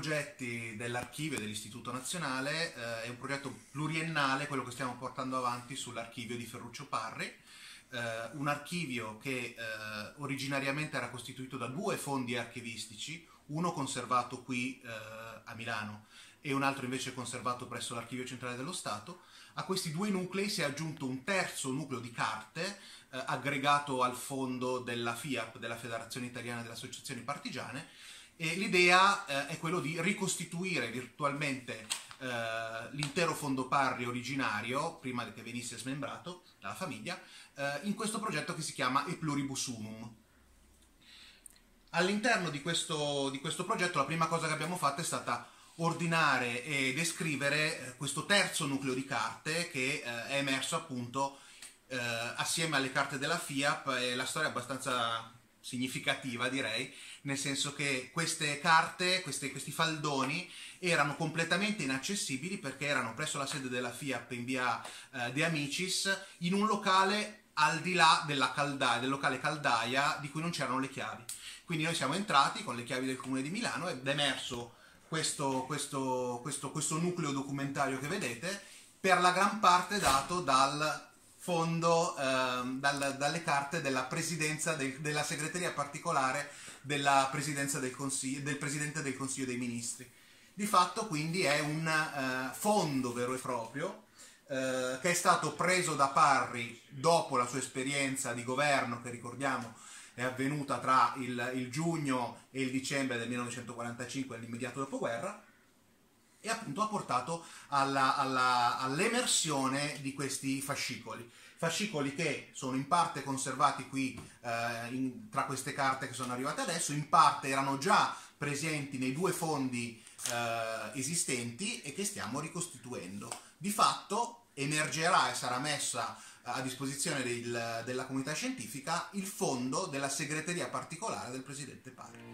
progetti dell'archivio dell'Istituto Nazionale, è un progetto pluriennale, quello che stiamo portando avanti sull'archivio di Ferruccio Parri, un archivio che originariamente era costituito da due fondi archivistici, uno conservato qui a Milano e un altro invece conservato presso l'Archivio Centrale dello Stato. A questi due nuclei si è aggiunto un terzo nucleo di carte aggregato al fondo della FIAP, della Federazione Italiana delle Associazioni Partigiane, e l'idea è quello di ricostituire virtualmente l'intero fondo Parri originario, prima che venisse smembrato dalla famiglia, in questo progetto che si chiama E Pluribus Unum. All'interno di questo progetto la prima cosa che abbiamo fatto è stata ordinare e descrivere questo terzo nucleo di carte che è emerso appunto assieme alle carte della FIAP, e la storia è abbastanza significativa, direi, nel senso che queste carte, questi faldoni erano completamente inaccessibili perché erano presso la sede della FIAP in via De Amicis, in un locale al di là del locale caldaia di cui non c'erano le chiavi. Quindi noi siamo entrati con le chiavi del Comune di Milano ed è emerso questo nucleo documentario che vedete, per la gran parte dato dal fondo, dalle carte della presidenza, della segreteria particolare della presidenza del Presidente del Consiglio dei Ministri. Di fatto quindi è un fondo vero e proprio che è stato preso da Parri dopo la sua esperienza di governo, che ricordiamo è avvenuta tra il giugno e il dicembre del 1945, all'immediato dopoguerra, e appunto ha portato all'emersione di questi fascicoli. Fascicoli che sono in parte conservati qui tra queste carte che sono arrivate adesso, in parte erano già presenti nei due fondi esistenti e che stiamo ricostituendo. Di fatto emergerà e sarà messa a disposizione della comunità scientifica il fondo della segreteria particolare del Presidente Parri.